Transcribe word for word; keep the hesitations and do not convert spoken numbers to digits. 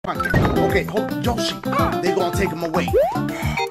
Okay, hold Yoshi. They gonna take him away.